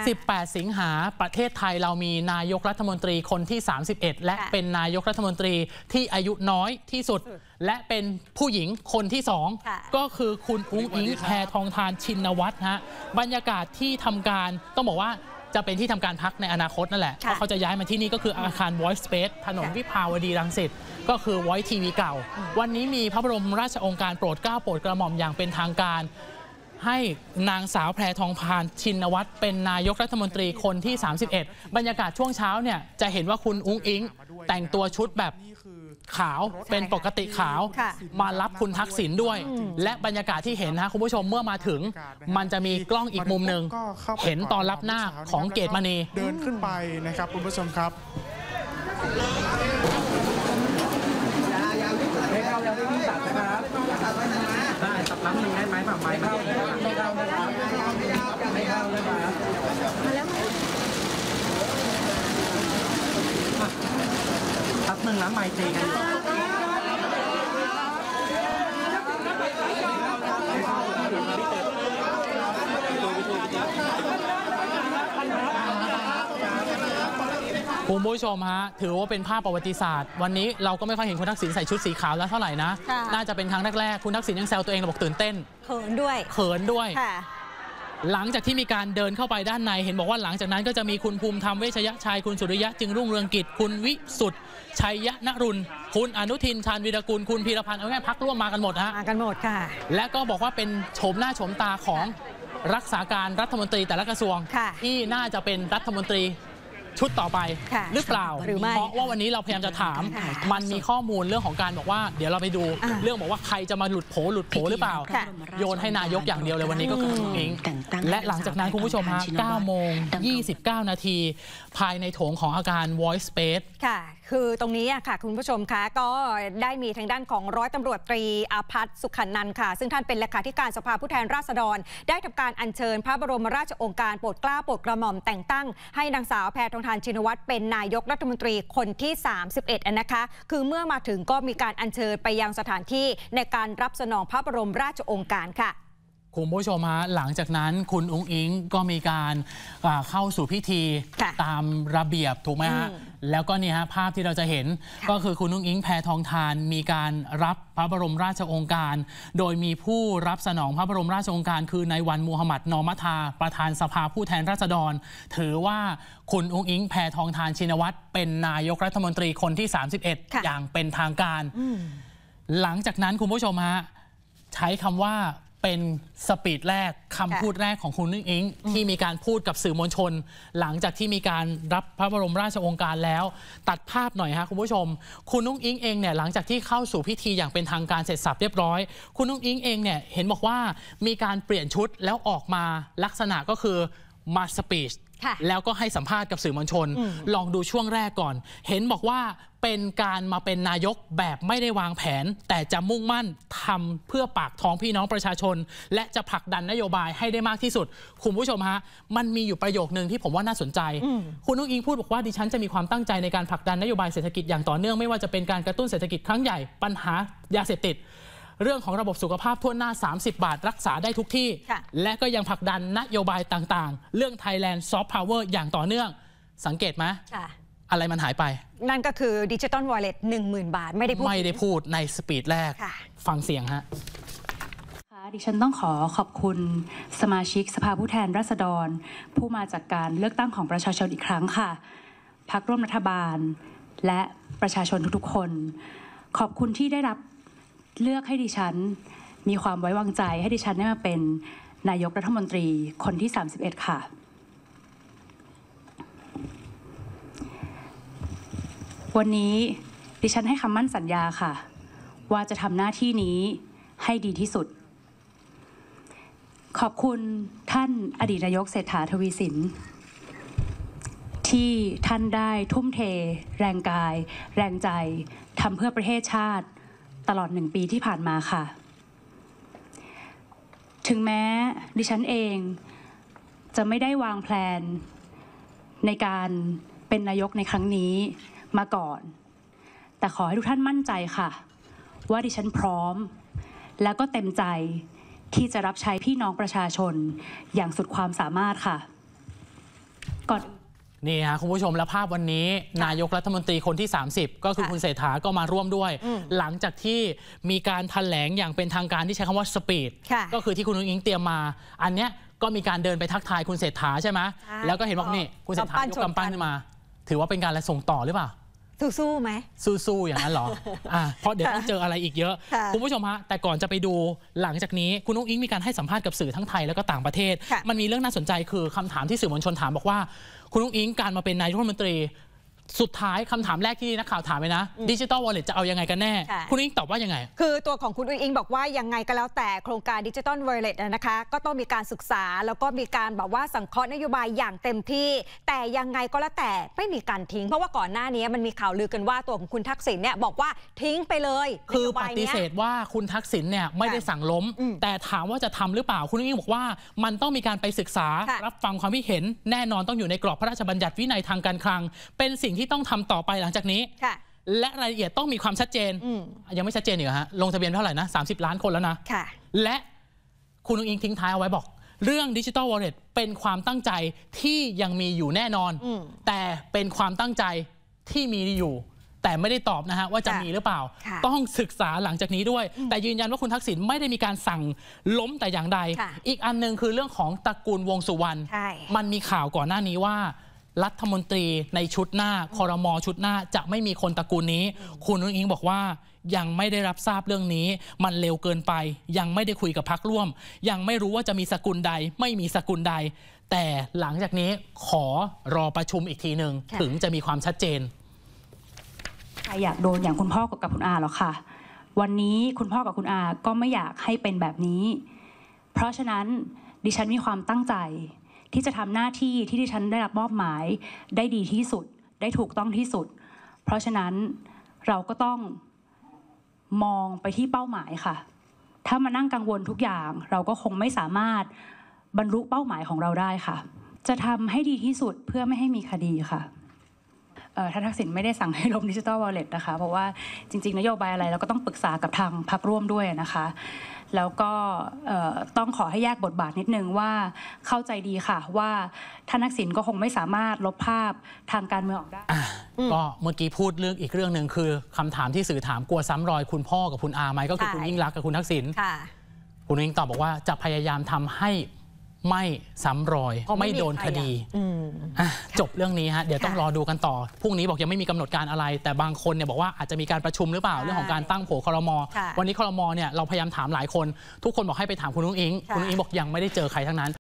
18 สิงหาประเทศไทยเรามีนายกรัฐมนตรีคนที่ 31 และเป็นนายกรัฐมนตรีที่อายุน้อยที่สุดและเป็นผู้หญิงคนที่2ก็คือคุณอุ๊งอิ๊งแพทองธารชินวัตรฮะบรรยากาศที่ทำการต้องบอกว่าจะเป็นที่ทำการพักในอนาคตนั่นแหละเพราะเขาจะย้ายมาที่นี่ก็คืออาคาร Voice Space ถนนวิภาวดีรังสิตก็คือ Voice TV เก่าวันนี้มีพระบรมราชโองการโปรดเกล้าโปรดกระหม่อมอย่างเป็นทางการให้นางสาวแพทองธารชินวัตรเป็นนายกรัฐมนตรีคนที่ 31บรรยากาศช่วงเช้าเนี่ยจะเห็นว่าคุณอุ๊งอิ๊งแต่งตัวชุดแบบขาวเป็นปกติขาวมารับคุณทักษิณด้วยและบรรยากาศที่เห็นนะคุณผู้ชมเมื่อมาถึงมันจะมีกล้องอีกมุมหนึ่งเห็นตอนรับหน้าของเกตมณีเดินขึ้นไปนะครับคุณผู้ชมครับไม่เข้าแล้วไม่ตัดนะครับได้ตัดน้ำหนึ่งได้ไหมแบบไม้เข้าไม่เข้านะครับไม่เข้าเลยครับตัดหนึ่งน้ำไม้ตีกันคุณผู้ชมฮะถือว่าเป็นภาพประวัติศาสตร์วันนี้เราก็ไม่ค่อยเห็นคุณทักษิณใส่ชุดสีขาวแล้วเท่าไหร่นะน่าจะเป็นครั้งแรกๆคุณทักษิณยังแซวตัวเองบอกตื่นเต้นเขินด้วยหลังจากที่มีการเดินเข้าไปด้านในเห็นบอกว่าหลังจากนั้นก็จะมีคุณภูมิธรรมเวชยชัยคุณสุริยะจึงรุ่งเรืองกิจคุณวิสุทธิ์ชัยนรุณคุณอนุทินชาญวีรกุลคุณพีรพันธ์เอาง่ายพักร่วมมากันหมดฮะมากันหมดค่ะและก็บอกว่าเป็นโฉมหน้าโฉมตาของรักษาการรัฐมนตรีแต่ละกระทรวงที่น่าจะเป็นรัฐมนตรีชุดต่อไปหรือเปล่าหรือไม่เพราะว่าวันนี้เราพยายามจะถามมันมีข้อมูลเรื่องของการบอกว่าเดี๋ยวเราไปดูเรื่องบอกว่าใครจะมาหลุดโผหรือเปล่าโยนให้นายกอย่างเดียวเลยวันนี้ก็คือคุณอิ๊งและหลังจากนั้นคุณผู้ชมฮะ9:29 นาทีภายในโถงของอาคาร Voice Space ค่ะคือตรงนี้ค่ะคุณผู้ชมคะก็ได้มีทางด้านของร้อยตำรวจตรีอาภัสสุขันนันท์ค่ะซึ่งท่านเป็นเลขาธิการสภาผู้แทนราษฎรได้ทำการอัญเชิญพระบรมราชโองการโปรดเกล้าโปรดกระหม่อมแต่งตั้งให้นางสาวแพทองธารชินวัตรเป็นนายกรัฐมนตรีคนที่ 31นะคะคือเมื่อมาถึงก็มีการอัญเชิญไปยังสถานที่ในการรับสนองพระบรมราชโองการค่ะคุณผู้ชมฮะหลังจากนั้นคุณอุ๊งอิ๊งก็มีการเข้าสู่พิธีตามระเบียบถูกไหมฮะแล้วก็เนี่ยฮะภาพที่เราจะเห็นก็คือคุณอุ๊งอิ๊งแพทองธารมีการรับพระบรมราชโองการโดยมีผู้รับสนองพระบรมราชโองการคือนายวันมูฮัมหมัดนอมัทาประธานสภาผู้แทนราษฎรถือว่าคุณอุ๊งอิ๊งแพทองธารชินวัตรเป็นนายกรัฐมนตรีคนที่ 31อย่างเป็นทางการหลังจากนั้นคุณผู้ชมฮะใช้คำว่าเป็นสปีดแรกคำพูดแรกของคุณอุ๊งอิ๊งที่มีการพูดกับสื่อมวลชนหลังจากที่มีการรับพระบรมราชโองการแล้วตัดภาพหน่อยฮะคุณผู้ชมคุณอุ๊งอิ๊งเองเนี่ยหลังจากที่เข้าสู่พิธีอย่างเป็นทางการเสร็จสับเรียบร้อยคุณอุ๊งอิ๊งเองเนี่ยเห็นบอกว่ามีการเปลี่ยนชุดแล้วออกมาลักษณะก็คือมาสปีชแล้วก็ให้สัมภาษณ์กับสื่อมวลชนลองดูช่วงแรกก่อนเห็นบอกว่าเป็นการมาเป็นนายกแบบไม่ได้วางแผนแต่จะมุ่งมั่นทำเพื่อปากท้องพี่น้องประชาชนและจะผลักดันนโยบายให้ได้มากที่สุดคุณผู้ชมฮะมันมีอยู่ประโยคนึงที่ผมว่าน่าสนใจคุณอุ๊งอิ๊งพูดบอกว่าดิฉันจะมีความตั้งใจในการผลักดันนโยบายเศรษฐกิจอย่างต่อเนื่องไม่ว่าจะเป็นการกระตุ้นเศรษฐกิจครั้งใหญ่ปัญหายาเสพติดเรื่องของระบบสุขภาพทั่วหน้า30 บาทรักษาได้ทุกที่และก็ยังผลักดันนโยบายต่างๆเรื่อง Thailand Soft Power อย่างต่อเนื่องสังเกตไหมอะไรมันหายไปนั่นก็คือ Digital Wallet 10,000 บาทไม่ได้พูดในสปีดแรกฟังเสียงฮะดิฉันต้องขอบคุณสมาชิกสภาผู้แทนราษฎรผู้มาจากการเลือกตั้งของประชาชนอีกครั้งค่ะพรรคร่วมรัฐบาลและประชาชนทุกๆคนขอบคุณที่ได้รับเลือกให้ดิฉันมีความไว้วางใจให้ดิฉันได้มาเป็นนายกรัฐมนตรีคนที่ 31ค่ะวันนี้ดิฉันให้คำมั่นสัญญาค่ะว่าจะทำหน้าที่นี้ให้ดีที่สุดขอบคุณท่านอดีตนายกเศรษฐาทวีสินที่ท่านได้ทุ่มเทแรงกายแรงใจทำเพื่อประเทศชาติตลอด1 ปีที่ผ่านมาค่ะถึงแม้ดิฉันเองจะไม่ได้วางแผนในการเป็นนายกในครั้งนี้มาก่อนแต่ขอให้ทุกท่านมั่นใจค่ะว่าดิฉันพร้อมแล้วก็เต็มใจที่จะรับใช้พี่น้องประชาชนอย่างสุดความสามารถค่ะก่อนนี่ฮะคุณผู้ชมและภาพวันนี้นายกรัฐมนตรีคนที่ 30 ก็คือคุณเศรษฐาก็มาร่วมด้วยหลังจากที่มีการแถลงอย่างเป็นทางการที่ใช้คำว่าสปีดก็คือที่คุณนุ้งอิงเตรียมมาอันเนี้ยก็มีการเดินไปทักทายคุณเศรษฐาใช่ไหมแล้วก็เห็นบอกนี่คุณเศรษฐายกกำปั้นขึ้นมาถือว่าเป็นการส่งต่อหรือเปล่าสู้ไหมสู้อย่างนั้นหรอเพราะเดี๋ยวต้องเจออะไรอีกเยอะคุณผู้ชมฮะแต่ก่อนจะไปดูหลังจากนี้คุณนุ้งอิงมีการให้สัมภาษณ์กับสื่อทั้งไทยแล้วก็ต่างประเทศมันมีเรื่องน่าสนใจคือคำถามที่สื่อมวลชนถามบอกว่าคุณนุ้งอิงการมาเป็นนายกรัฐมนตรีสุดท้ายคำถามแรกที่นักข่าวถามเลยนะดิจิทัลวอลเล็ตจะเอายังไงกันแน่คุณอิงตอบว่ายังไงคือตัวของคุณอิงบอกว่ายังไงก็แล้วแต่โครงการดิจิทัลวอลเล็ตนะคะก็ต้องมีการศึกษาแล้วก็มีการแบบว่าสังเคราะห์นโยบายอย่างเต็มที่แต่ยังไงก็แล้วแต่ไม่มีการทิ้งเพราะว่าก่อนหน้านี้มันมีข่าวลือกันว่าตัวของคุณทักษิณเนี่ยบอกว่าทิ้งไปเลยคือปฏิเสธว่าคุณทักษิณเนี่ยไม่ได้สั่งล้มแต่ถามว่าจะทำหรือเปล่าคุณอิงบอกว่ามันต้องมีการไปศึกษารับฟังความคิดเห็นแน่นอนต้องอยู่ในกรอบพระราชบัญญัติวินัยทางการคลังเป็นสิ่งที่ต้องทำต่อไปหลังจากนี้และรายละเอียดต้องมีความชัดเจนยังไม่ชัดเจนอีกฮะลงทะเบียนเท่าไหร่นะ30 ล้านคนแล้วนะและคุณนุ้งอิงทิ้งท้ายเอาไว้บอกเรื่องดิจิทัลวอลเล็ตเป็นความตั้งใจที่ยังมีอยู่แน่นอนแต่เป็นความตั้งใจที่มีอยู่แต่ไม่ได้ตอบนะฮะว่าจะมีหรือเปล่าต้องศึกษาหลังจากนี้ด้วยแต่ยืนยันว่าคุณทักษิณไม่ได้มีการสั่งล้มแต่อย่างใดอีกอันนึงคือเรื่องของตระกูลวงสุวรรณมันมีข่าวก่อนหน้านี้ว่ารัฐมนตรีในชุดหน้าครม.ชุดหน้าจะไม่มีคนตระกูลนี้คุณนุ้งอิงบอกว่ายังไม่ได้รับทราบเรื่องนี้มันเร็วเกินไปยังไม่ได้คุยกับพรรคร่วมยังไม่รู้ว่าจะมีสกุลใดไม่มีสกุลใดแต่หลังจากนี้ขอรอประชุมอีกทีหนึ่งถึงจะมีความชัดเจนใครอยากโดนอย่างคุณพ่อกับคุณอาหรอกค่ะวันนี้คุณพ่อกับคุณอาก็ไม่อยากให้เป็นแบบนี้เพราะฉะนั้นดิฉันมีความตั้งใจที่จะทำหน้าที่ที่ดิฉันได้รับมอบหมายได้ดีที่สุดได้ถูกต้องที่สุดเพราะฉะนั้นเราก็ต้องมองไปที่เป้าหมายค่ะถ้ามานั่งกังวลทุกอย่างเราก็คงไม่สามารถบรรลุเป้าหมายของเราได้ค่ะจะทำให้ดีที่สุดเพื่อไม่ให้มีคดีค่ะท่านทักษิณไม่ได้สั่งให้ล้มดิจิทัลวอลเล็ตนะคะเพราะว่าจริงๆนโยบายอะไรเราก็ต้องปรึกษากับทางพรรคร่วมด้วยนะคะแล้วก็ต้องขอให้แยกบทบาทนิดนึงว่าเข้าใจดีค่ะว่าท่านทักษิณก็คงไม่สามารถลบภาพทางการเมืองออกได้ก็เมื่อกี้พูดเรื่องอีกเรื่องหนึ่งคือคำถามที่สื่อถามกลัวซ้ำรอยคุณพ่อกับคุณอาไหมก็คือคุณยิ่งรักกับคุณทักษิณคุณยิ่งตอบบอกว่าจะพยายามทำให้ไม่ซ้ำรอยไม่โดนคดีจบเรื่องนี้ฮะเดี๋ยวต้องรอดูกันต่อพรุ่งนี้บอกยังไม่มีกำหนดการอะไรแต่บางคนเนี่ยบอกว่าอาจจะมีการประชุมหรือเปล่าเรื่องของการตั้งโผครม.วันนี้ครม.เนี่ยเราพยายามถามหลายคนทุกคนบอกให้ไปถามคุณนุ้งอิงคุณนุ้งอิงบอกยังไม่ได้เจอใครทั้งนั้น